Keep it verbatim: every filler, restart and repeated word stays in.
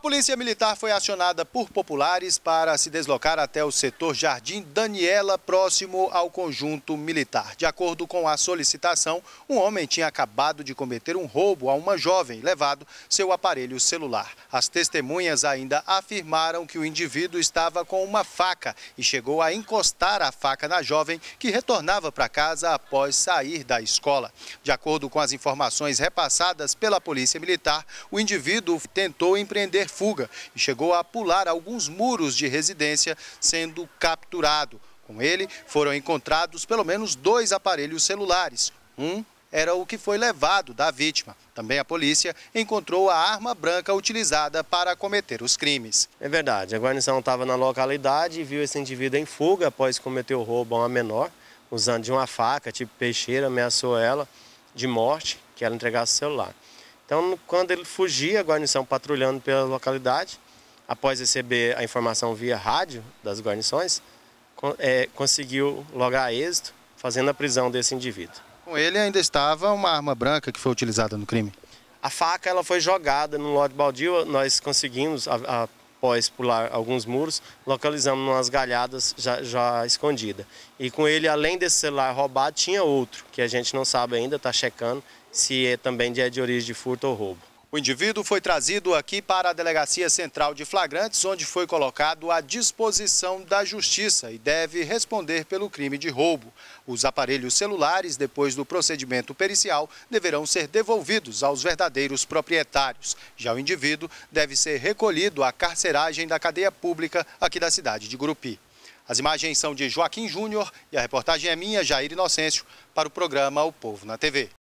Polícia Militar foi acionada por populares para se deslocar até o setor Jardim Daniela, próximo ao conjunto militar. De acordo com a solicitação, um homem tinha acabado de cometer um roubo a uma jovem, levado seu aparelho celular. As testemunhas ainda afirmaram que o indivíduo estava com uma faca e chegou a encostar a faca na jovem, que retornava para casa após sair da escola. De acordo com as informações repassadas pela Polícia Militar, o indivíduo tentou empreender fuga e chegou a pular alguns muros de residência, sendo capturado. Com ele foram encontrados pelo menos dois aparelhos celulares. Um era o que foi levado da vítima. Também a polícia encontrou a arma branca utilizada para cometer os crimes. É verdade, a guarnição estava na localidade e viu esse indivíduo em fuga após cometer o roubo a uma menor, usando de uma faca tipo peixeira, ameaçou ela de morte, que ela entregasse o celular. Então, quando ele fugia, a guarnição patrulhando pela localidade, após receber a informação via rádio das guarnições, é, conseguiu lograr êxito, fazendo a prisão desse indivíduo. Com ele ainda estava uma arma branca que foi utilizada no crime? A faca ela foi jogada no lote baldio, nós conseguimos, após pular alguns muros, localizamos umas galhadas já, já escondidas. E com ele, além desse celular roubado, tinha outro, que a gente não sabe ainda, está checando, se é também é de origem de furto ou roubo. O indivíduo foi trazido aqui para a Delegacia Central de Flagrantes, onde foi colocado à disposição da Justiça e deve responder pelo crime de roubo. Os aparelhos celulares, depois do procedimento pericial, deverão ser devolvidos aos verdadeiros proprietários. Já o indivíduo deve ser recolhido à carceragem da cadeia pública aqui da cidade de Gurupi. As imagens são de Joaquim Júnior e a reportagem é minha, Jair Inocêncio, para o programa O Povo na T V.